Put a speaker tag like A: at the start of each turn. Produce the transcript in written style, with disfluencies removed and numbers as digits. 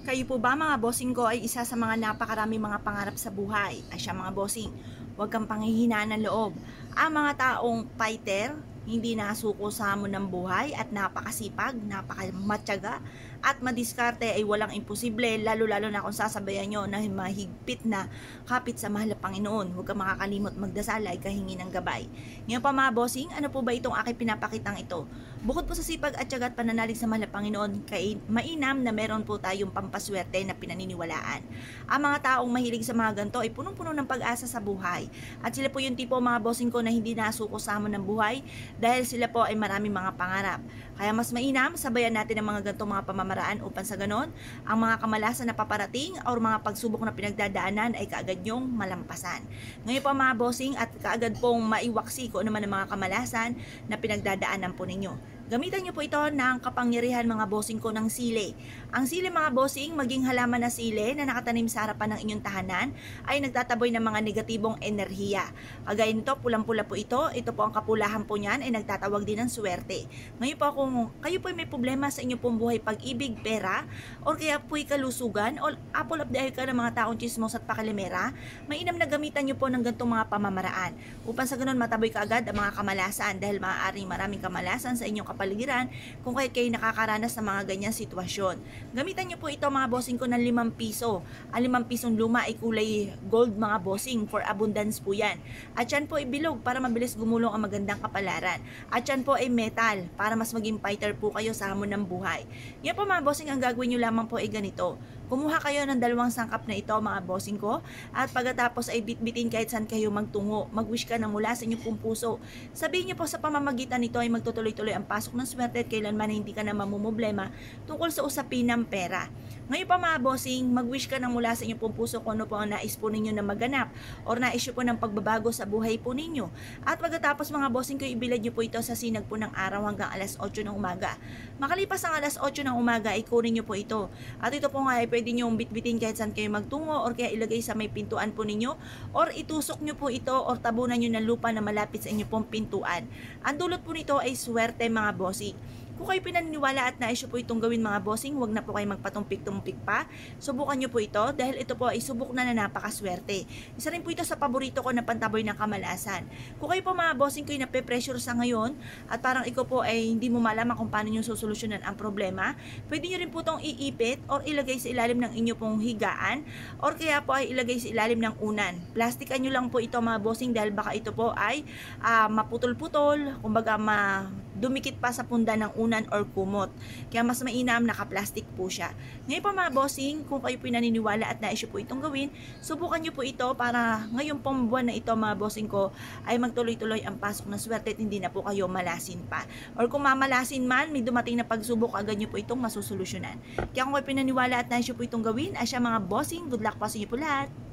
A: Kayo po ba mga bossing ko ay isa sa mga napakarami mga pangarap sa buhay? Ay siya mga bossing, huwag kang panghihinaan ng loob. Ang mga taong fighter, hindi nasuko sa hamon ng buhay at napakasipag, napakamatyaga at madiskarte ay walang imposible, lalo-lalo na kung sasabayan nyo na mahigpit na kapit sa mahal na Panginoon. Huwag kang makakalimot magdasal ay kahingi ng gabay. Ngayon pa mga bossing, ano po ba itong aking pinapakitang ito? Bukod po sa sipag at tiyaga at pananalig sa mahal na Panginoon, mainam na meron po tayong pampaswerte na pinaniniwalaan. Ang mga taong mahilig sa mga ganito ay punong-puno ng pag-asa sa buhay. At sila po yung tipo mga bossing ko na hindi nasuko sa hamon ng buhay dahil sila po ay maraming mga pangarap. Kaya mas mainam, sabayan natin ang mga ganitong mga pamamaraan upang sa ganon, ang mga kamalasan na paparating o mga pagsubok na pinagdadaanan ay kaagad nyong malampasan. Ngayon po mga bossing at kaagad pong maiwaksi ko naman ang mga kamalasan na pinagdadaanan po ninyo. Gamitan niyo po ito ng kapangyarihan mga bossing ko ng sili. Ang sili mga bossing, maging halaman na sili na nakatanim sa harapan ng inyong tahanan ay nagtataboy ng mga negatibong enerhiya. Kagaya nito, pulang-pula po ito. Ito po ang kapulahan po niyan ay nagtatawag din ng swerte. Ngayon po kung kayo po may problema sa inyong pong buhay, pag-ibig, pera, o kaya po'y kalusugan, o apple of the eye ka ng mga taong chismos at pakalimera, mainam na gamitan niyo po ng ganitong mga pamamaraan. Upang sa ganun mataboy kaagad ang mga kamalasan dahil maaaring maraming kamalasan sa inyong kapaligiran kung kayo nakakaranas ng mga ganyang sitwasyon. Gamitan niyo po ito mga bossing ko ng 5 piso. Ang 5 pisong luma ay kulay gold mga bossing, for abundance po yan. At yan po ay bilog para mabilis gumulong ang magandang kapalaran. At yan po ay metal para mas maging fighter po kayo sa hamon ng buhay. Yan po mga bossing, ang gagawin nyo lamang po ay ganito. Kumuha kayo ng 2 sangkap na ito mga bossing ko at pagkatapos ay bitbitin kahit saan kayo magtungo. Mag-wish ka na mula sa inyong pong puso. Sabihin niyo po sa pamamagitan nito ay magtutuloy-tuloy ang pasok ng swerte at kailanman hindi ka na mamumblema tungkol sa usapin ng pera. Ngayon pa mga bossing, mag-wish ka na mula sa inyong pong puso kung ano po ang nais po ninyo na maganap or nais po ng pagbabago sa buhay po ninyo. At pagkatapos mga bossing ko, ibilad niyo po ito sa sinag po ng araw hanggang alas 8 ng umaga. Makalipas ang alas 8 ng umaga, ay kunin niyo po ito. At ito po nga ay pwede nyo bitbitin kahit saan kayo magtungo or kaya ilagay sa may pintuan po ninyo or itusok nyo po ito or tabunan nyo ng lupa na malapit sa inyo pong pintuan. Ang dulot po nito ay swerte mga bossing. Kung kayo pinaniniwala at nais po itong gawin mga bossing, huwag na po kayo magpatumpik-tumpik pa. Subukan nyo po ito dahil ito po ay subok na napakaswerte. Isa rin po ito sa paborito ko na pantaboy ng kamalasan. Kung kayo po mga bossing ko ay nape-pressure sa ngayon at parang ikaw po ay hindi mo malaman kung paano nyo susolusyonan ang problema, pwede nyo rin po itong iipit or ilagay sa ilalim ng inyo pong higaan or kaya po ay ilagay sa ilalim ng unan. Plastikan nyo lang po ito mga bossing dahil baka ito po ay maputol-putol, kumbaga dumikit pa sa punda ng unan or kumot. Kaya mas mainam naka-plastic po siya. Ngayon pa mga bossing, kung kayo po naniniwala at nais po itong gawin, subukan nyo po ito para ngayon pong buwan na ito mga bossing ko ay magtuloy-tuloy ang pasok ng swerte at hindi na po kayo malasin pa. Or kung mamalasin man, may dumating na pagsubok, agad nyo po itong masusolusyonan. Kaya kung kayo pinaniwala at nais po itong gawin, ay siya mga bossing, good luck po sa inyo po lahat.